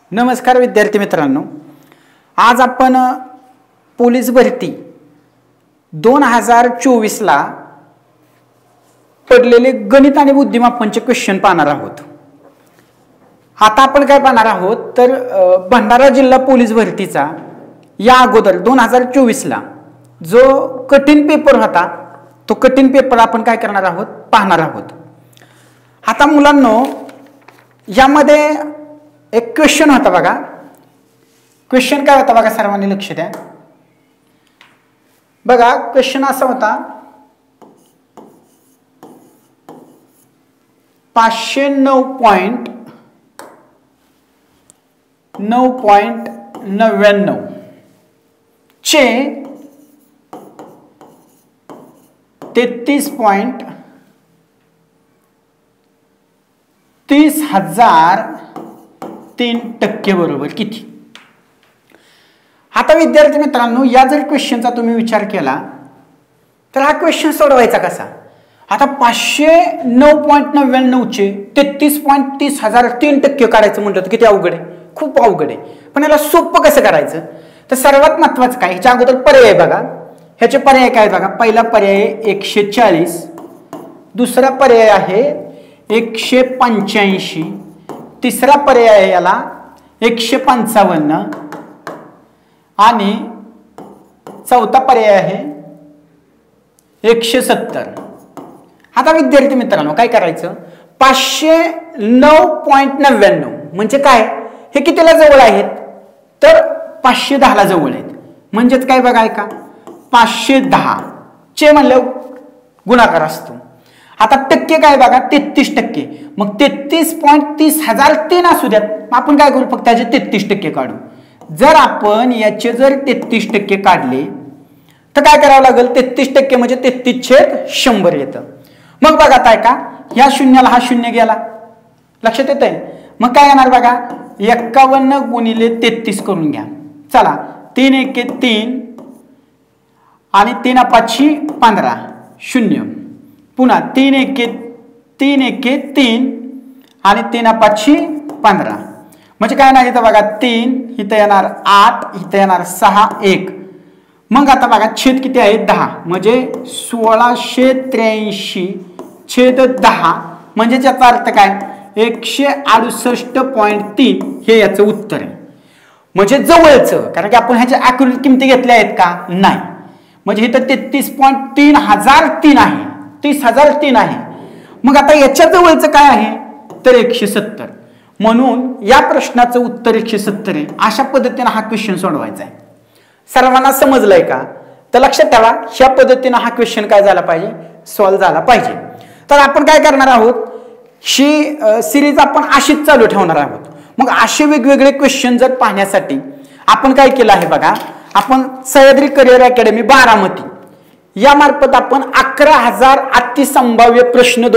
नमस्कार विद्यार्थी मित्रांनो, आज आपण पोलीस भरती 2024 ला पडलेले गणित आणि बुद्धिमापनचे क्वेश्चन पाहणार आहोत। आता आपण काय पाहणार आहोत तर भंडारा जिल्हा पोलीस भरतीचा या अगोदर 2024 ला जो कठीण पेपर होता तो कठीण पेपर आपण काय करणार आहोत पाहणार आहोत। आता मुलांनो, यामध्ये एक क्वेश्चन होता बघा। क्वेश्चन काय होता बघा, सर्वांनी लक्ष द्या। बघा क्वेश्चन असा होता, 509.99 चे 33.30,003% बरोबर किती? आता विद्यार्थी मित्रांनो, या जर क्वेश्चनचा तुम्ही विचार केला तर हा क्वेश्चन सोडवायचा कसा? आता 509.99 चे 33.30,003% काढायचं म्हटलं तर किती अवघड आहे, खूप अवघड आहे। पण याला सोपं कसं करायचं तर सर्वात महत्त्वाचं काय, ह्याच्या अगोदर पर्याय बघा। ह्याचे पर्याय काय बघा, पहिला पर्याय 140, दुसरा पर्याय आहे 185, तिसरा पर्याय आहे याला 155 आणि चौथा पर्याय आहे 170। आता विद्यार्थी मित्रांनो काय करायचं, 509.99 म्हणजे काय, हे कितीला जवळ आहेत तर 510 ला जवळ आहेत। म्हणजेच काय बघा, ऐका, 510 चे म्हणलं गुणाकार असतो। आता टक्के काय बघा, 33%। मग 33.30,003 असू द्यात, आपण काय करू, फक्त त्याचे 33% काढू। जर आपण याचे जर 33% काढले तर काय करावं लागेल, 33% म्हणजे 33/100 येतं। मग बघा काय का, या शून्याला हा शून्य गेला, लक्षात येत आहे। मग काय येणार बघा, 51 गुणिले 33 करून घ्या। चला, 3 एके 3 आणि 3 पाचशे 15 0, पुन्हा 3 एके 3 आणि 3 पाचशे 15 म्हणजे काय नाही, इथं बघा 3, इथं येणार 8, इथं येणार 6 1। मग आता बघा छेद किती आहे, 10, म्हणजे 1683/10 म्हणजे याचा अर्थ काय, 168.3 हे याचं उत्तर आहे। म्हणजे जवळचं, कारण की आपण ह्याच्या ॲक्युरेट किमती घेतल्या आहेत का, नाही। म्हणजे इथं 33.3003 आहे, 30,003 आहे। मग आता याच्या जवळचं काय आहे तर 170, म्हणून या प्रश्नाचं उत्तर 170 आहे। अशा पद्धतीने हा क्वेश्चन सोडवायचा आहे। सर्वांना समजलंय का? तर लक्षात ठेवा, ह्या पद्धतीने हा क्वेश्चन काय झाला पाहिजे, सॉल्व्ह झाला पाहिजे। तर आपण काय करणार आहोत, ही सिरीज आपण अशीच चालू ठेवणार आहोत। मग असे वेगवेगळे क्वेश्चन जर पाहण्यासाठी आपण काय केलं आहे बघा, आपण सह्याद्री करिअर अकॅडमी बारामती यामार्फत आपण 11,000 अतिसंभाव्य प्रश्न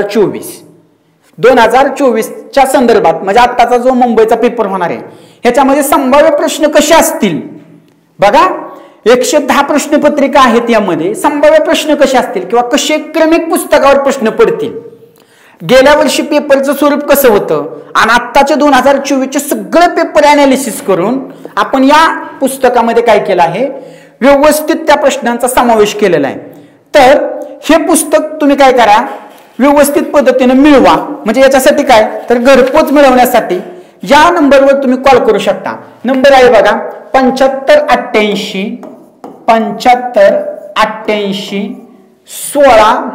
2024 च्या संदर्भात, म्हणजे आत्ताचा जो मुंबईचा पेपर होणार आहे ह्याच्यामध्ये संभाव्य प्रश्न कसे असतील बघा। 110 प्रश्नपत्रिका आहेत, यामध्ये संभाव्य प्रश्न कसे असतील किंवा कसे क्रमिक पुस्तकावर प्रश्न पडतील, गेल्या वर्षी पेपरचं स्वरूप कसं होतं आणि आत्ताचे 2024 चे सगळे पेपर अनालिसिस करून आपण या पुस्तकामध्ये काय केलं आहे, व्यवस्थित त्या प्रश्नांचा समावेश केलेला आहे। तर हे पुस्तक तुम्ही काय करा, व्यवस्थित पद्धतीने मिळवा। म्हणजे याच्यासाठी काय तर घरपोच मिळवण्यासाठी या नंबरवर तुम्ही कॉल करू शकता। नंबर आहे बघा 7588 16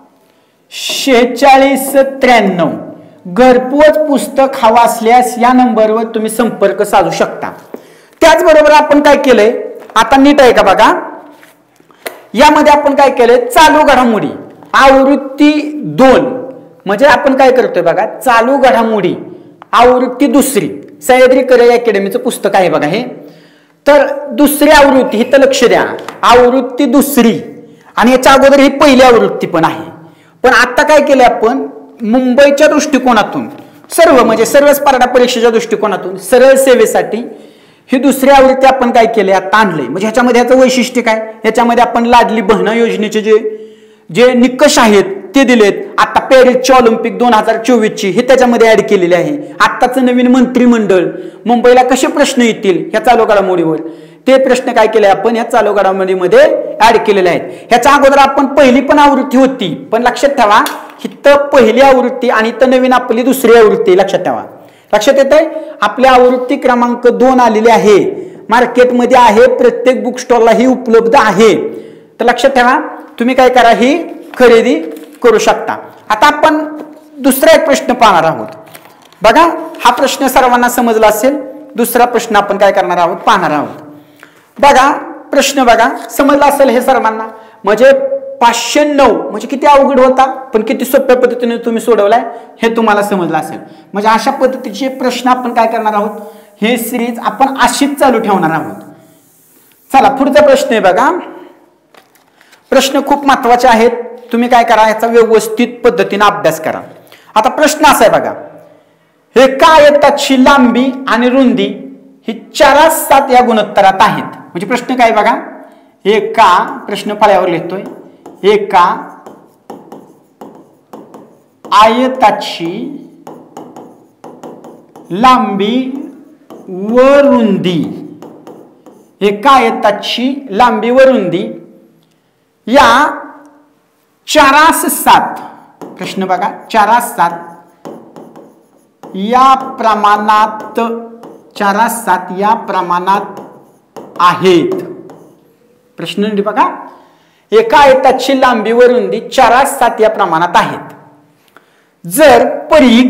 4693। घरपोच पुस्तक हवा असल्यास या नंबरवर तुम्ही संपर्क साधू शकता। त्याचबरोबर आपण काय केलंय, आता नीट आहे का बघा, यामध्ये आपण काय केलंय, चालू घडामोडी आवृत्ती 2 म्हणजे आपण काय करतोय बघा, चालू घडामोडी आवृत्ती 2 सह्याद्री करिअर अकॅडमीचं पुस्तक आहे बघा हे। तर दुसरी आवृत्ती, इथं लक्ष द्या, आवृत्ती 2 आणि याच्या अगोदर ही पहिली आवृत्ती पण आहे। पण आता काय केलं आपण, मुंबईच्या दृष्टिकोनातून सर्व म्हणजे सर्व स्पर्धा परीक्षेच्या दृष्टिकोनातून सरळ सेवेसाठी ही दुसरी आवृत्ती आपण काय केले आता आणलंय। म्हणजे ह्याच्यामध्ये ह्याचं वैशिष्ट्य काय, ह्याच्यामध्ये आपण लाडली बहीण योजनेचे जे निकष आहेत ते दिलेत. आता पॅरिसची ऑलिम्पिक 2024ची हे त्याच्यामध्ये ऍड केलेले आहे. आत्ताचं नवीन मंत्रिमंडळ, मुंबईला कसे प्रश्न येतील ह्या चालू घडामोडीवर, ते प्रश्न काय केले आपण या चालू घडामोडीमध्ये ऍड केलेले आहेत. ह्याच्या अगोदर आपण पहिली पण आवृत्ती होती, पण लक्षात ठेवा इथं पहिली आवृत्ती आणि इथं नवीन आपली दुसरी आवृत्ती. लक्षात ठेवा, लक्षात येत आहे. आपल्या आवृत्ती क्रमांक 2 आलेली आहे, मार्केटमध्ये आहे, प्रत्येक बुक स्टॉलला ही उपलब्ध आहे. तर लक्षात ठेवा, तुम्ही काय करा, ही खरेदी करू शकता. आता आपण दुसरा एक प्रश्न पाहणार आहोत. बघा, हा प्रश्न सर्वांना समजला असेल. दुसरा प्रश्न आपण काय करणार आहोत, पाहणार आहोत. बघा प्रश्न, बघा समजला असेल हे सर्वांना. म्हणजे 509 म्हणजे किती अवघड होता, पण किती सोप्या पद्धतीने तुम्ही सोडवलाय हे तुम्हाला समजलं असेल. म्हणजे अशा पद्धतीचे प्रश्न आपण काय करणार आहोत, हे सिरीज आपण अशीच चालू ठेवणार आहोत. चला पुढचा प्रश्न आहे. बघा, प्रश्न खूप महत्वाचे आहेत. तुम्ही काय करा, याचा व्यवस्थित पद्धतीने अभ्यास करा. आता प्रश्न असा आहे बघा, एका आयताची लांबी आणि रुंदी ही 4:7 या गुणोत्तरात आहेत. म्हणजे प्रश्न काय बघा, एका, प्रश्न फळ्यावर लिहितोय, एका आयताची लांबी व रुंदी, एका आयताची लांबी व रुंदी या 4:7, प्रश्न बघा 4:7 या प्रमाणात, 4:7 या प्रमाणात आहेत. प्रश्न बघा, एका आयताची लांबी व रुंदी 4:7 या प्रमाणात आहेत. जर परीघ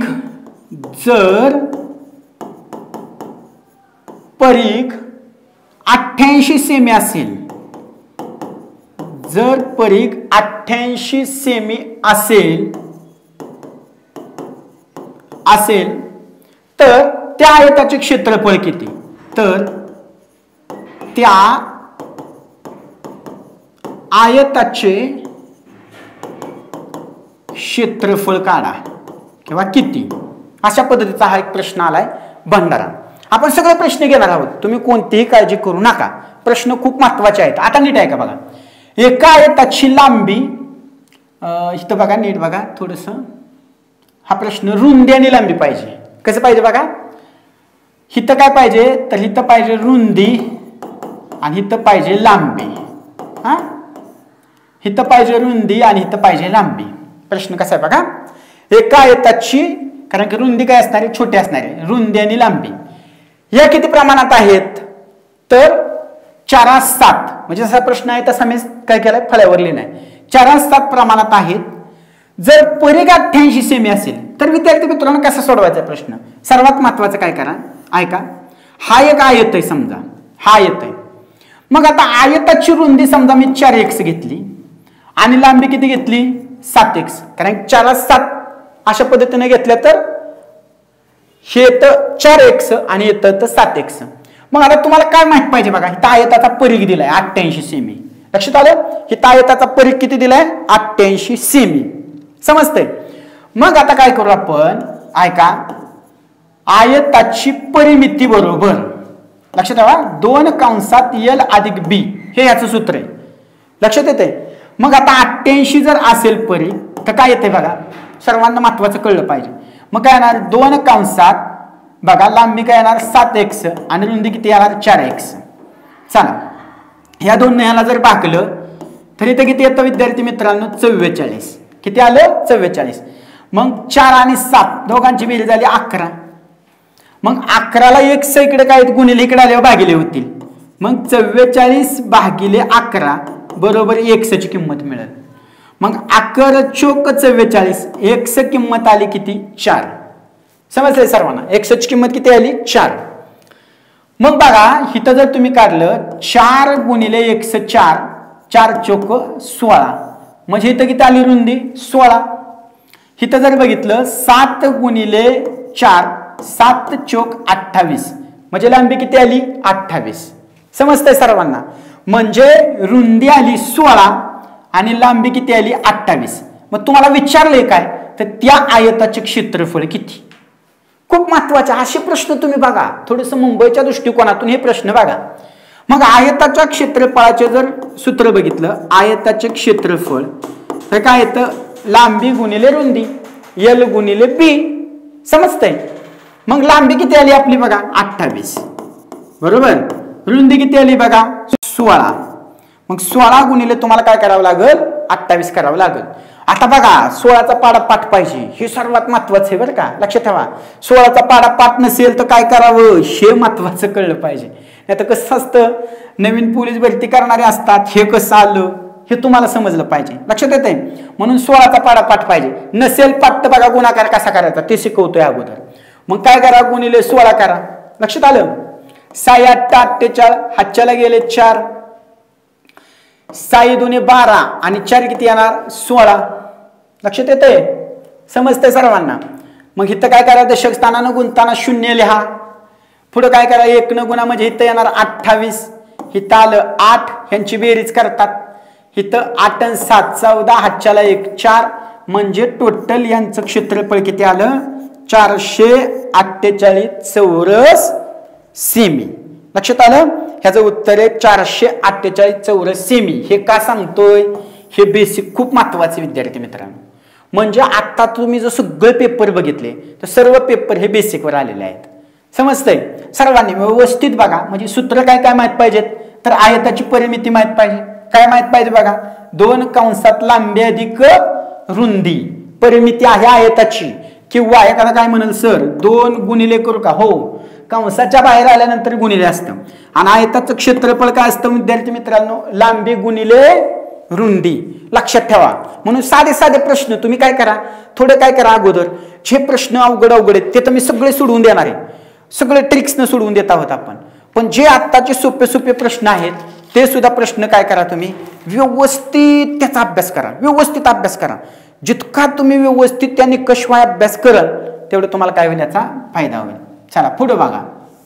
88 सेमी असेल, जर परीघ 88 सेमी असेल तर त्या आयताचे क्षेत्रफळ किती, तर त्या आयताचे क्षेत्रफळ काढा किंवा किती. अशा पद्धतीचा हा एक प्रश्न आलाय भंडारा. आपण सगळे प्रश्न घेणार आहोत, तुम्ही कोणतीही काळजी करू नका. प्रश्न खूप महत्वाचे आहेत. आता नीट आहे का बघा, एका आयताची लांबी, इथं बघा नीट बघा थोडस, हा प्रश्न रुंदी आणि लांबी पाहिजे. कसं पाहिजे बघा, इथं काय पाहिजे, तर इथं पाहिजे रुंदी आणि इथं पाहिजे लांबी. हा, इथं पाहिजे रुंदी आणि इथं पाहिजे लांबी. प्रश्न कसा आहे बघा, एका आयताची, कारण की रुंदी काय असणार आहे, छोटी असणार आहे, रुंदी आणि लांबी या किती प्रमाणात आहेत, तर 4:7. म्हणजे जसा प्रश्न आहे तसा मी काय केलाय, फळ्यावर लिहिलाय, 4:7 प्रमाणात आहेत. जर परीघ 88 सेमी असेल तर विद्यार्थी मित्रांनो कसा सोडवायचा प्रश्न, सर्वात महत्वाचं काय करा, ऐका. हा एक आयत आहे, समजा हा आयत आहे. मग आता आयताची रुंदी समजा मी 4x घेतली आणि लांबी किती घेतली, 7x. कारण 4:7 अशा पद्धतीने घेतल्या तर हे येतं 4x आणि येतं 7x. मग आता तुम्हाला काय माहित पाहिजे बघा, इथं आयताचा परीघ दिलाय 88 सेमी. लक्षात आलं, इथं आयताचा परीघ किती दिलाय, 88 सेमी. समजतंय. मग आता काय करू आपण, ऐका, आयताची परिमिती बरोबर, लक्षात ठेवा 2 L + B हे याचं सूत्र आहे. लक्षात येते. मग आता 88 जर असेल परीघ तर काय येते बघा, सर्वांना महत्वाचं कळलं पाहिजे. मग काय येणार, 2 बघा लांबी काय येणार 7x आणि रुंदी किती येणार 4x. चला, ह्या दोन ह्याला जर भागलं तर इथं किती येतं विद्यार्थी मित्रांनो, 44. किती आलं, 44. मग 4 आणि 7 दोघांची बेरीज झाली 11. मग 11ला x इकडे काय गुणिले इकडे आल्यावर भागिले होतील. मग 44 भागिले 11 बरोबर x ची किंमत मिळेल. मग 11 चोक 44, x किंमत आली किती, 4. समजलंय सर्वांना, x ची किंमत किती आली, 4. मग बघा इथं जर तुम्ही काढलं 4 गुणिले x 4, 4 चोक 16, म्हणजे इथं किती आली रुंदी 16. इथं जर बघितलं 7 गुणिले 4, 7 चोक 28, म्हणजे लांबी किती आली 28. समजतंय सर्वांना. म्हणजे रुंदी आली 16 आणि लांबी किती आली 28. मग तुम्हाला विचारलंय काय, तर त्या आयताचे क्षेत्रफळ किती. खूप महत्वाचे असे प्रश्न तुम्ही बघा, थोडस मुंबईच्या दृष्टिकोनातून हे प्रश्न बघा. मग आयताच्या क्षेत्रफळाचे जर सूत्र बघितलं, आयताचे क्षेत्रफळ तर काय येतं, लांबी गुणिले रुंदी, L गुणिले B. समजतंय? मग लांबी किती आली आपली बघा 28, बरोबर. रुंदी किती आली बघा 16. मग 16 गुणिले तुम्हाला काय करावं लागेल 28 करावं लागेल. आता बघा 16चा पाडा पाठ पाहिजे, हे सर्वात महत्वाचं आहे बरं का, लक्षात ठेवा. 16चा पाडा पाठ नसेल तर काय करावं हे महत्वाचं कळलं पाहिजे. नाही तर कसं असतं, नवीन पोलीस भरती करणारे असतात, हे कसं आलं हे तुम्हाला समजलं पाहिजे, लक्षात येते. म्हणून 16चा पाडा पाठ पाहिजे. नसेल पाठ तर बघा गुणाकार कसा करायचा ते शिकवतोय अगोदर. मग काय करा गुणिले 16 करा, लक्षात आलं. 6 8 48, हातच्याला गेले 4, 6 2 12 आणि 4 किती येणार 16. लक्षात येते, समजते सर्वांना. मग इथं काय करा दशक स्थानानं गुणताना 0 लिहा. पुढे काय करा 1 न गुणा म्हणजे इथं येणार 28, इथं आलं 8, ह्यांची बेरीज करतात. इथं 8 आणि 7 14, हातच्याला 1 4, म्हणजे टोटल यांचं क्षेत्रफळ किती आलं 448 चौरस सेमी. लक्षात आलं, ह्याचं उत्तर आहे 448 चौरस सेमी. हे का सांगतोय, हे बेसिक खूप महत्वाचे विद्यार्थी मित्रांनो. म्हणजे आता तुम्ही जर सगळे पेपर बघितले तर सर्व पेपर हे बेसिकवर आलेले आहेत. समजतंय सर्वांनी व्यवस्थित बघा. म्हणजे सूत्र काय काय माहित पाहिजेत, तर आयताची परिमिती माहित पाहिजे. काय माहित पाहिजे बघा, 2 कंसात लांबी अधिक रुंदी, परिमिती आहे आयताची. किंवा एखादा काय म्हणेल सर 2 गुणिले करू का, हो कंसाच्या बाहेर आल्यानंतर गुणिले असतं. आणि आयताचं क्षेत्रफळ काय असतं विद्यार्थी मित्रांनो, लांबी गुणिले रुंदी. लक्षात ठेवा. म्हणून साधे साधे प्रश्न तुम्ही काय करा, थोडे काय करा अगोदर, जे प्रश्न अवघड अवघड आहेत ते तर मी सगळे सोडवून देणार आहे, सगळे ट्रिक्सनं सोडवून देत आहोत आपण. पण जे आत्ताचे सोपे सोपे प्रश्न आहेत ते सुद्धा प्रश्न काय करा तुम्ही व्यवस्थित त्याचा अभ्यास करा, व्यवस्थित अभ्यास करा. जितका तुम्ही व्यवस्थित त्या निकषवाय अभ्यास कराल तेवढं तुम्हाला काय होईल याचा फायदा होईल. चला पुढे बघा.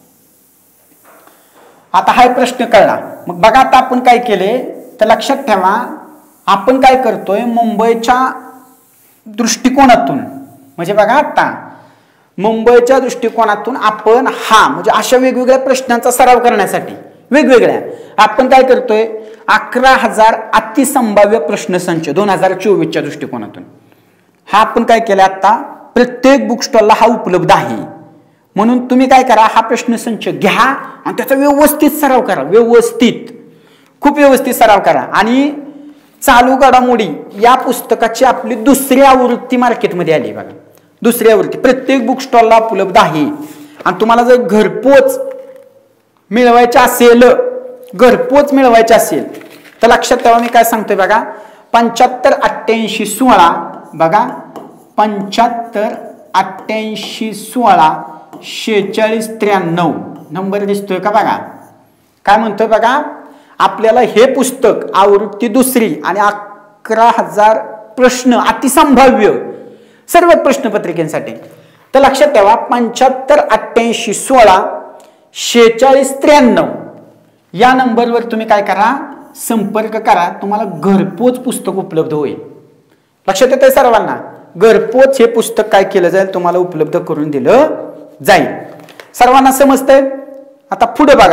आता हा प्रश्न कळला. मग बघा आता आपण काय केले तर लक्षात ठेवा, आपण काय करतोय मुंबईच्या दृष्टिकोनातून, म्हणजे बघा आता मुंबईच्या दृष्टिकोनातून आपण हा म्हणजे अशा वेगवेगळ्या प्रश्नांचा सराव करण्यासाठी वेगवेगळ्या आपण काय करतोय 11,000 अतिसंभाव्य प्रश्नसंच 2024च्या दृष्टिकोनातून हा आपण काय केलं, आता प्रत्येक बुक स्टॉलला हा उपलब्ध आहे. म्हणून तुम्ही काय करा, हा प्रश्नसंच घ्या आणि त्याचा व्यवस्थित सराव करा, व्यवस्थित खूप व्यवस्थित सराव करा. आणि चालू घडामोडी या पुस्तकाची आपली दुसरी आवृत्ती मार्केटमध्ये आली बघा. दुसरी आवृत्ती प्रत्येक बुक स्टॉलला उपलब्ध आहे. आणि तुम्हाला जर घरपोच मिळवायचे असेल, घरपोच मिळवायचे असेल तर लक्षात ठेवा मी काय सांगतोय बघा, 75 88 16 बघा, 75 88 16 46 93 नंबर दिसतोय का बघा. काय म्हणतोय बघा, आपल्याला हे पुस्तक आवृत्ती दुसरी आणि 11,000 प्रश्न अतिसंभाव्य सर्व प्रश्नपत्रिकेसाठी. तर लक्षात ठेवा 75 88 16 46 93 या नंबरवर तुम्ही काय करा, संपर्क करा. तुम्हाला घरपोच पुस्तक उपलब्ध होईल. लक्षात येतंय सर्वांना, घरपोच हे पुस्तक काय केलं जाईल, तुम्हाला उपलब्ध करून दिलं जाईल. सर्वांना समजतंय. आता पुढे बघा.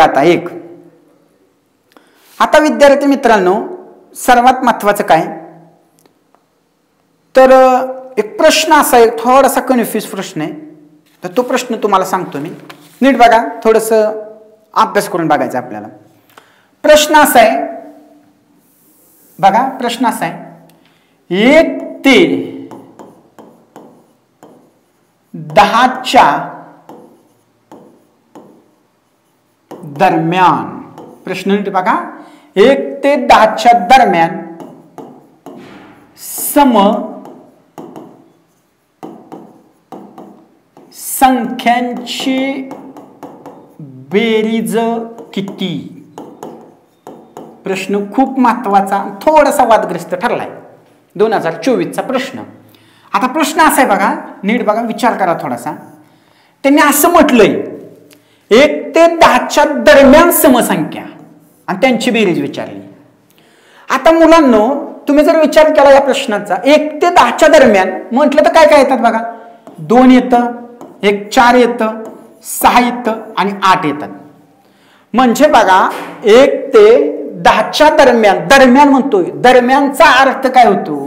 आता विद्यार्थी मित्रांनो सर्वात महत्वाचं काय, तर एक प्रश्न असा आहे, थोडासा कन्फ्यूज प्रश्न आहे. तर तो प्रश्न तुम्हाला सांगतो मी, नीट बघा, थोडस अभ्यास करून बघायचं आपल्याला. प्रश्न असा आहे बघा, प्रश्न असा आहे 1 ते 10च्या दरम्यान, प्रश्न नीट बघा, 1 ते 10च्या दरम्यान सम संख्यांची बेरीज किती. प्रश्न खूप महत्वाचा, थोडासा वादग्रस्त ठरलाय, 2024चा प्रश्न. आता प्रश्न असा आहे बघा, नीट बघा, विचार करा थोडासा. त्यांनी असं म्हटलंय 1 ते 10च्या दरम्यान समसंख्या आणि त्यांची बेरीज विचारली. आता मुलांनो तुम्ही जर विचार केला या प्रश्नाचा 1 ते 10च्या दरम्यान म्हटलं तर काय काय येतात बघा, 2 येतं, 1 4 येतं, 6 येतं आणि 8 येतात. म्हणजे बघा 1 ते 10च्या दरम्यान, दरम्यान म्हणतोय, दरम्यानचा अर्थ काय होतो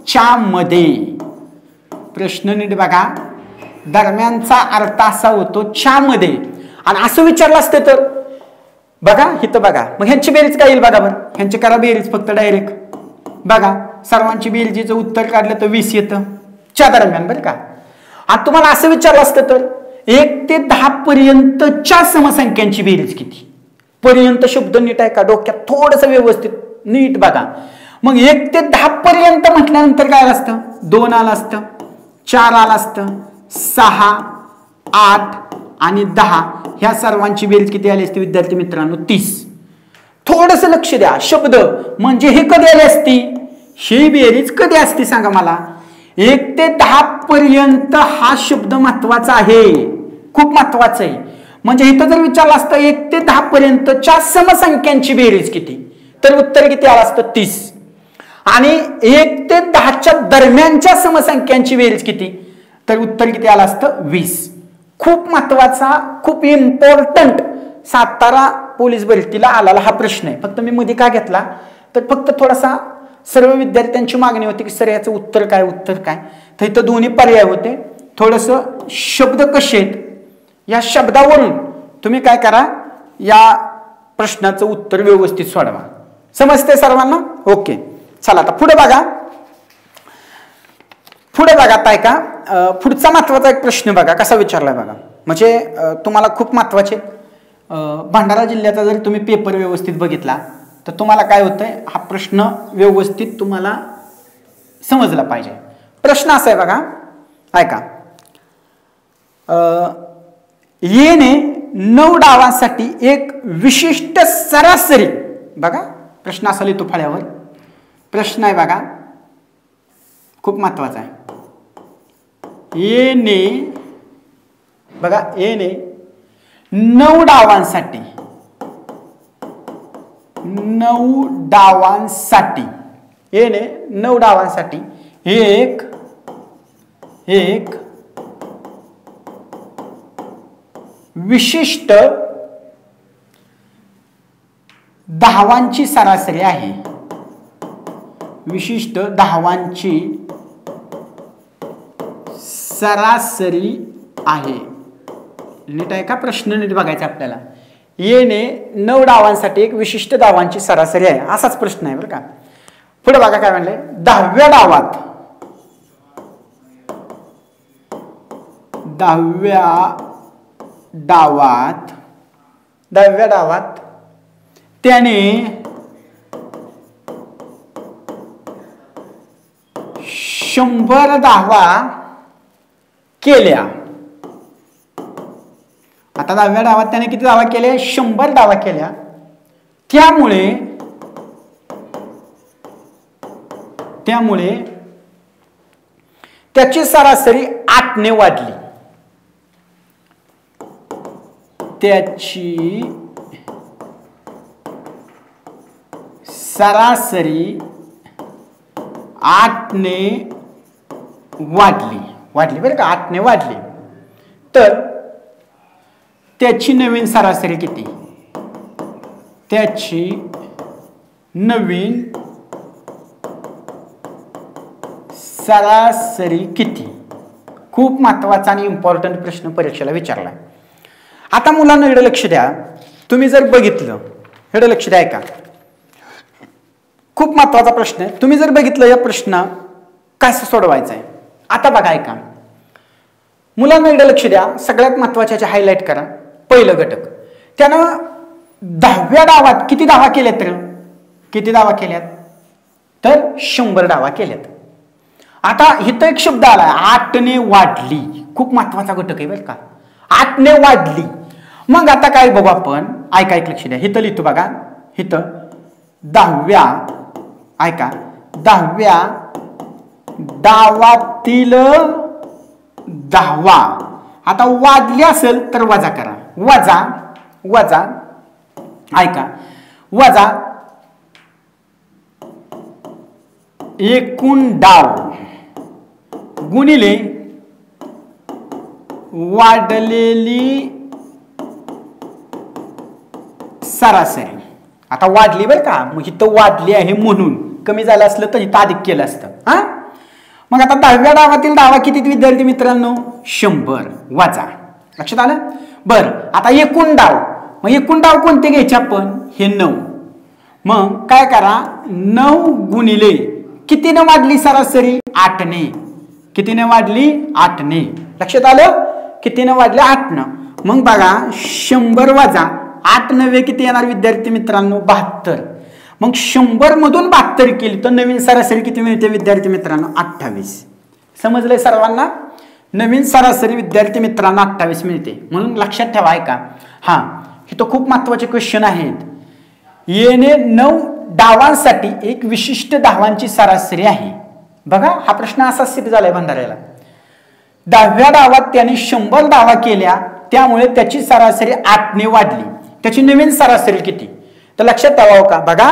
च्या मध्ये. प्रश्न नीट बघा, दरम्यानचा अर्थ असा होतो च्या मध्ये. आणि असं विचारलं असतं तर बघा इथं बघा, मग ह्यांची बेरीज काय येईल बघा बरं, ह्यांची करा बेरीज फक्त डायरेक्ट बघा. सर्वांची बेरजेचं उत्तर काढलं तर 20 येतं च्या दरम्यान बरं का. आता तुम्हाला असं विचारलं असतं तर 1 ते 10 पर्यंतच्या समसंख्यांची बेरीज किती. पर्यंत शब्द नीट आहे का डोक्यात थोडस व्यवस्थित नीट बघा. मग 1 ते 10 पर्यंत म्हटल्यानंतर काय असतं, 2 आलं असतं, 4 आलं असतं, 6, 8 आणि 10. ह्या सर्वांची बेरीज किती आली असते विद्यार्थी मित्रांनो, 30. थोडस लक्ष द्या, शब्द म्हणजे हे कधी आले असती, ही बेरीज कधी असते सांगा मला. 1 ते 10 पर्यंत हा शब्द महत्वाचा आहे, खूप महत्वाचा आहे. म्हणजे इथं जर विचारलं असतं 1 ते 10 पर्यंतच्या समसंख्यांची बेरीज किती, तर उत्तर किती आलं असतं 30. आणि 1 ते 10च्या दरम्यानच्या समसंख्यांची बेरीज किती, तर उत्तर किती आलं असतं 20. खूप महत्वाचा, खूप इम्पॉर्टंट सातारा पोलीस भरतीला आलेला हा प्रश्न आहे. फक्त मी मध्ये का घेतला तर फक्त थोडासा सर्व विद्यार्थ्यांची मागणी होती की सर याचं उत्तर काय, उत्तर काय. तर इथं दोन्ही पर्याय होते. थोडस शब्द कसे आहेत या शब्दावरून तुम्ही काय करा, या प्रश्नाचं उत्तर व्यवस्थित सोडवा. समजते सर्वांना? ओके, चला आता पुढे बघा. पुढे बघा काय का, पुढचा महत्वाचा एक प्रश्न बघा कसा विचारलाय बघा. म्हणजे तुम्हाला खूप महत्वाचे. भंडारा जिल्ह्याचा जर तुम्ही पेपर व्यवस्थित बघितला तर तुम्हाला काय होतंय, हा प्रश्न व्यवस्थित तुम्हाला समजला पाहिजे. प्रश्न असा आहे बघा, ऐका. येने 9 डावांसाठी एक विशिष्ट सरासरी, बघा प्रश्न असा लिहितो फळ्यावर. प्रश्न आहे बघा, खूप महत्वाचा आहे. येने बघा, येने 9 डावांसाठी 9 डावांसाठी येने 9 डावांसाठी एक विशिष्ट धावांची सरासरी आहे. विशिष्ट धावांची सरासरी आहे. नीट आहे का, प्रश्न नीट बघायचा आपल्याला. येने 9 डावांसाठी एक विशिष्ट धावांची सरासरी आहे, असाच प्रश्न आहे बरं का. पुढे बघा काय म्हणलंय, 10व्या डावात त्याने 100 धावा केल्या. आता 10व्या डावात त्याने किती धावा केल्या, 100 धावा केल्या. त्यामुळे त्याची सरासरी 8 ने वाढली. त्याची सरासरी 8 ने वाढली बरं का, 8 ने वाढली. तर त्याची नवीन सरासरी किती, त्याची नवीन सरासरी किती. खूप महत्वाचा आणि इम्पॉर्टंट प्रश्न परीक्षेला विचारला. आता मुलांना इकडे लक्ष द्या. तुम्ही जर बघितलं, इकडे लक्ष द्या का, खूप महत्वाचा प्रश्न आहे. तुम्ही जर बघितलं या प्रश्न कसं सोडवायचं आहे. आता बघा ऐका मुलांना, इकडे लक्ष द्या. सगळ्यात महत्वाचे हायलाइट करा. पहिलं घटक, त्यानं 10व्या डावात किती धावा केल्यात, किती धावा केल्यात, तर 100 धावा केल्यात. आता इथं एक शब्द आला 8 ने वाढली. खूप महत्वाचा घटक आहे बरं का, 8 ने वाढली. मग आता काय बघू आपण, ऐका एक लक्ष द्या. इथं लिहितो बघा, इथं 10व्या, ऐका 10व्या डावातील धावा. आता वाढली असेल तर वजा करा, वजा ऐका, वजा एकूण डाव गुणिले वाढलेली सरासरी. आता वाढली बरं का, मग इथं वाढली आहे म्हणून, कमी झालं असलं तर इथं अधिक केलं असतं. हा, मग आता 10व्या डावातील डावा किती विद्यार्थी मित्रांनो 100 वजा, लक्षात आलं. बरं आता एकूण डाव, मग एकूण डाव कोणते घ्यायचे आपण, हे 9. मग काय करा 9 गुणिले कितीने वाढली सरासरी 8ने, कितीने वाढली 8ने, लक्षात आलं कितीने वाढले 8ने. मग बघा 100 वजा 8 9 किती येणार विद्यार्थी मित्रांनो 72. मग 100 मधून 72 केली तर नवीन सरासरी किती मिळते विद्यार्थी मित्रांनो 28. समजलंय सर्वांना, नवीन सरासरी विद्यार्थी मित्रांनो 28 मिळते. म्हणून लक्षात ठेवा ऐका, हा हे तो खूप महत्वाचे क्वेश्चन आहेत. येणे 9 डावांसाठी एक विशिष्ट धावांची सरासरी आहे. बघा हा प्रश्न असा सिद्ध झालाय भंडाऱ्याला. 10व्या डावात त्याने 100 धावा केल्या, त्यामुळे त्याची सरासरी 8ने वाढली. त्याची नवीन सरासरी किती, तर लक्षात ठेवावं का, बघा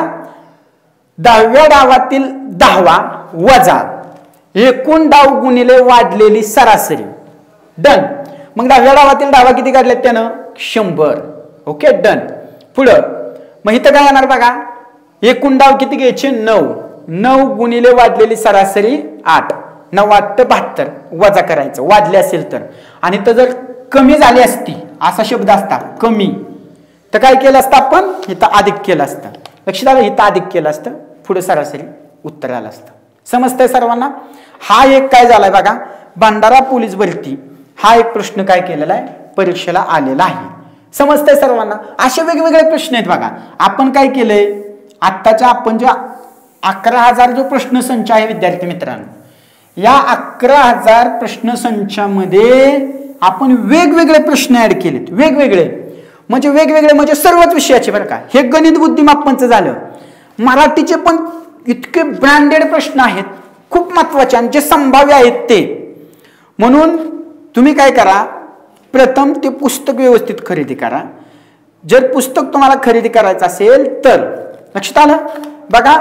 10व्या डावातील 10वा वजा एकूण डाव गुणिले वाढलेली सरासरी, डन. मग 10व्या डावातील डावा किती काढलेत त्यानं 100, ओके डन. पुढं मग इथं काय येणार बघा, एकूण डाव किती घ्यायचे 9, 9 गुणिले वाढलेली सरासरी 8, 9 8 72 वजा करायचं वाढले असेल तर. आणि तर जर कमी झाली असती असा शब्द असता कमी, तर काय केलं असतं आपण इथं अधिक केलं असतं, लक्षात आलं, इथं अधिक केलं असतं, पुढे सरासरी उत्तर आलं असतं. समजतंय सर्वांना. हा एक काय झालाय बघा, भंडारा पोलीस भरती हा एक प्रश्न काय केलेला आहे परीक्षेला आलेला आहे. समजतंय सर्वांना. असे वेगवेगळे प्रश्न आहेत बघा. आपण काय केलंय आत्ताच्या आपण जो 11,000 जो प्रश्न संच आहे विद्यार्थी मित्रांनो, या 11,000 प्रश्न संचामध्ये आपण वेगवेगळे प्रश्न ऍड केलेत, वेगवेगळे म्हणजे सर्वच विषयाचे बरं का. हे गणित बुद्धिमापनचं झालं, मराठीचे पण इतके ब्रँडेड प्रश्न आहेत खूप महत्वाचे आणि जे संभाव्य आहेत ते. म्हणून तुम्ही काय करा, प्रथम ते पुस्तक व्यवस्थित खरेदी करा. जर पुस्तक तुम्हाला खरेदी करायचं असेल तर लक्षात आलं बघा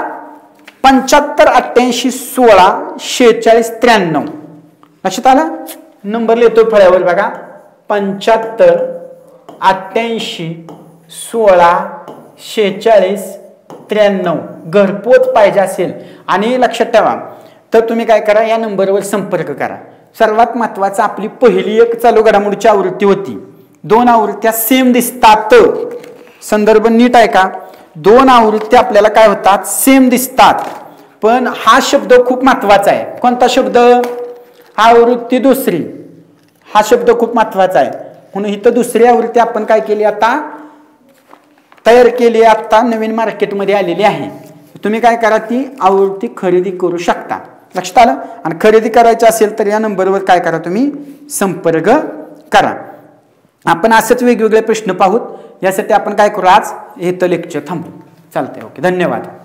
75 88 16 46 93, लक्षात आलं, नंबर लिहितो फळ्यावर बघा 75 88 16 46 93. घरपोच पाहिजे असेल आणि लक्षात ठेवा तर तुम्ही काय करा, या नंबरवर संपर्क करा. सर्वात महत्वाचं आपली पहिली एक चालू घडामोडीची आवृत्ती होती, 2 आवृत्त्या सेम दिसतात. संदर्भ नीट आहे का, 2 आवृत्त्या आपल्याला काय होतात सेम दिसतात. पण हा शब्द खूप महत्वाचा आहे. कोणता शब्द, आवृत्ती दुसरी, हा शब्द खूप महत्वाचा आहे. म्हणून इथं दुसरी आवृत्ती आपण काय केली आता तयार केली, आता नवीन मार्केटमध्ये आलेली आहे. तुम्ही काय करा ती आवृत्ती खरेदी करू शकता, लक्षात आलं. आणि खरेदी करायची असेल तर या नंबरवर काय करा तुम्ही संपर्क करा. आपण असंच वेगवेगळे प्रश्न पाहूत. यासाठी आपण काय करू आज इथं लेक्चर थांबू. चालतंय, ओके, धन्यवाद.